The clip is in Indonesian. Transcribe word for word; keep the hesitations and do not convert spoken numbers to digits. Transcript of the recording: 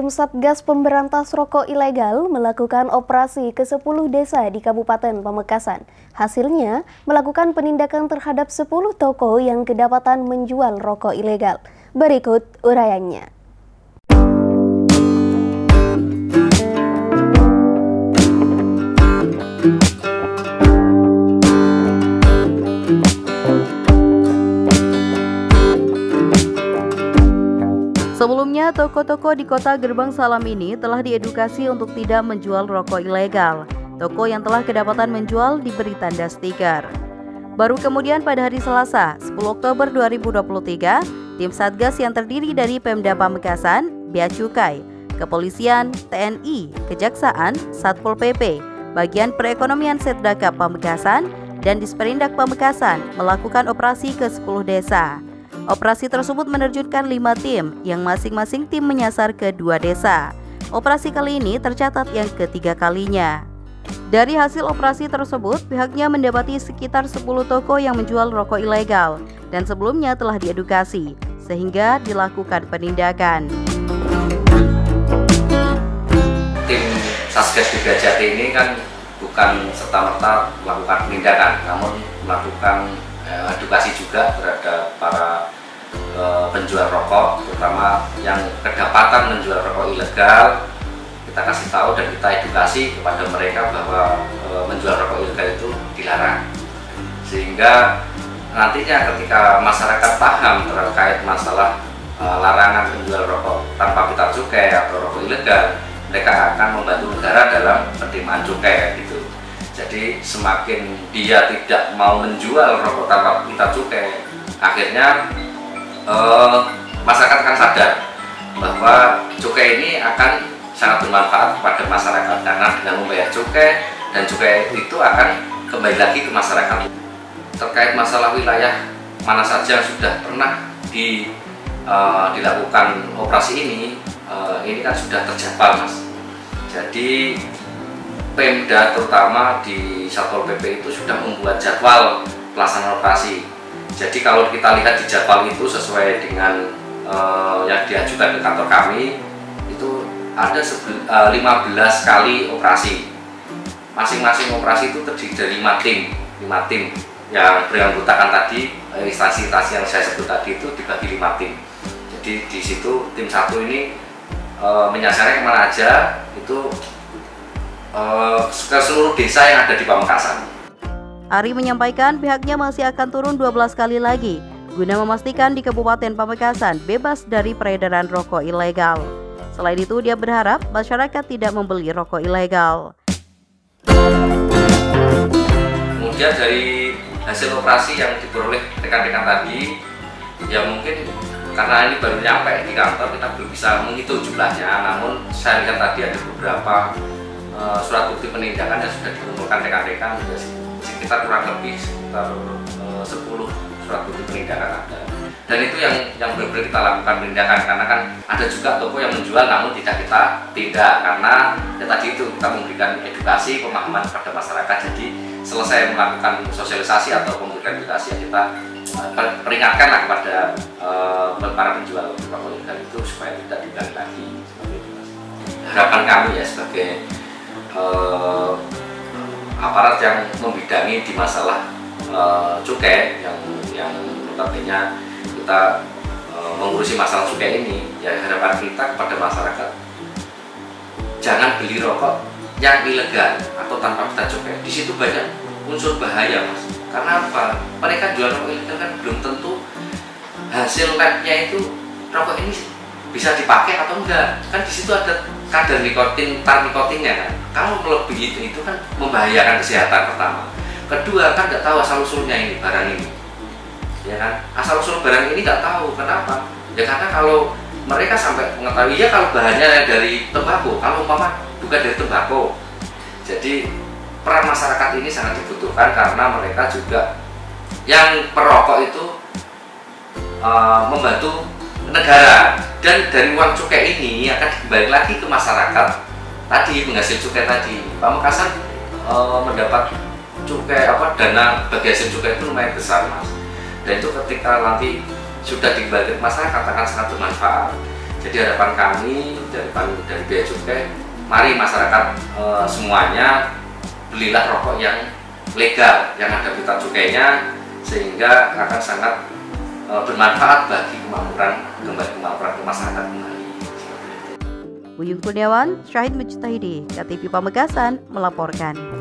Tim Satgas Pemberantas Rokok Ilegal melakukan operasi ke sepuluh desa di Kabupaten Pamekasan. Hasilnya, melakukan penindakan terhadap sepuluh toko yang kedapatan menjual rokok ilegal. Berikut uraiannya. Sebelumnya, toko-toko di Kota Gerbang Salam ini telah diedukasi untuk tidak menjual rokok ilegal. Toko yang telah kedapatan menjual diberi tanda stiker. Baru kemudian pada hari Selasa, sepuluh Oktober dua ribu dua puluh tiga, tim Satgas yang terdiri dari Pemda Pamekasan, Bea Cukai, Kepolisian, T N I, Kejaksaan, Satpol P P, Bagian Perekonomian Setdaka Pamekasan, dan Disperindak Pamekasan melakukan operasi ke sepuluh desa. Operasi tersebut menerjunkan lima tim yang masing-masing tim menyasar ke dua desa. Operasi kali ini tercatat yang ketiga kalinya. Dari hasil operasi tersebut, pihaknya mendapati sekitar sepuluh toko yang menjual rokok ilegal dan sebelumnya telah diedukasi, sehingga dilakukan penindakan. Tim Satgas di Jati ini kan bukan serta-merta melakukan penindakan, namun melakukan eh, edukasi juga terhadap para penjual rokok, terutama yang kedapatan menjual rokok ilegal. Kita kasih tahu dan kita edukasi kepada mereka bahwa e, menjual rokok ilegal itu dilarang, sehingga nantinya ketika masyarakat paham terkait masalah e, larangan penjual rokok tanpa pita cukai atau rokok ilegal, mereka akan membantu negara dalam penerimaan cukai gitu. Jadi semakin dia tidak mau menjual rokok tanpa pita cukai, akhirnya Uh, masyarakat akan sadar bahwa cukai ini akan sangat bermanfaat kepada masyarakat, karena dengan membayar cukai dan cukai itu akan kembali lagi ke masyarakat. Terkait masalah wilayah mana saja yang sudah pernah di, uh, dilakukan operasi ini, uh, ini kan sudah terjadwal, Mas. Jadi Pemda terutama di Satpol P P itu sudah membuat jadwal pelaksanaan operasi. Jadi kalau kita lihat di jadwal itu sesuai dengan uh, yang diajukan ke kantor kami, itu ada uh, lima belas kali operasi. Masing-masing operasi itu terdiri dari lima tim, lima tim yang beranggotakan tadi instansi-instansi yang saya sebut tadi itu dibagi lima tim. Jadi di situ tim satu ini uh, menyasarnya kemana aja, itu uh, ke seluruh desa yang ada di Pamekasan. Ari menyampaikan pihaknya masih akan turun dua belas kali lagi guna memastikan di Kabupaten Pamekasan bebas dari peredaran rokok ilegal. Selain itu, dia berharap masyarakat tidak membeli rokok ilegal. Kemudian dari hasil operasi yang diperoleh rekan-rekan tadi, ya mungkin karena ini baru nyampe di kantor, kita belum bisa menghitung jumlahnya. Namun saya lihat tadi ada beberapa uh, surat bukti penindakan yang sudah dikumpulkan rekan-rekan, sekitar kurang lebih sekitar uh, sepuluh surat bukti penindakan ada. Dan itu yang yang benar-benar kita lakukan penindakan, karena kan ada juga toko yang menjual namun tidak kita tindak, karena ya tadi itu kita memberikan edukasi pemahaman kepada masyarakat. Jadi selesai melakukan sosialisasi atau memberikan edukasi, ya kita uh, peringatkanlah kepada uh, para penjual rokok ilegal itu supaya tidak diulangi lagi. Harapan kami ya sebagai uh, aparat yang membidangi di masalah uh, cukai, yang yang notabene kita uh, mengurusi masalah cukai ini, ya harapan kita kepada masyarakat jangan beli rokok yang ilegal atau tanpa pita cukai. Di situ banyak unsur bahaya, Mas. Karena apa? Mereka jual rokok ilegal kan belum tentu hasil labnya itu rokok ini bisa dipakai atau enggak. Kan di situ ada kadar nikotin, tar nikotinnya kan. Kalau melebihi itu, itu kan membahayakan kesehatan pertama. Kedua, kan nggak tahu asal usulnya ini barang ini, ya kan? Asal usul barang ini nggak tahu. Kenapa? Ya karena kalau mereka sampai mengetahui, ya kalau bahannya dari tembakau, kalau umpama bukan dari tembakau. Jadi peran masyarakat ini sangat dibutuhkan, karena mereka juga yang perokok itu uh, membantu negara, dan dari uang cukai ini akan kembali lagi ke masyarakat tadi, penghasil cukai tadi. Pamekasan e, mendapat cukai apa dana bagi hasil cukai itu lumayan besar, Mas. Dan itu ketika nanti sudah dikembalikan ke masyarakat akan sangat bermanfaat. Jadi harapan kami dari dari Bea Cukai, mari masyarakat e, semuanya belilah rokok yang legal, yang ada pita cukainya, sehingga akan sangat e, bermanfaat bagi kemakmuran kembali kemakmuran masyarakat kembali. Uyung Kurniawan, Syahid Mujtahidi, K T V Pamekasan melaporkan.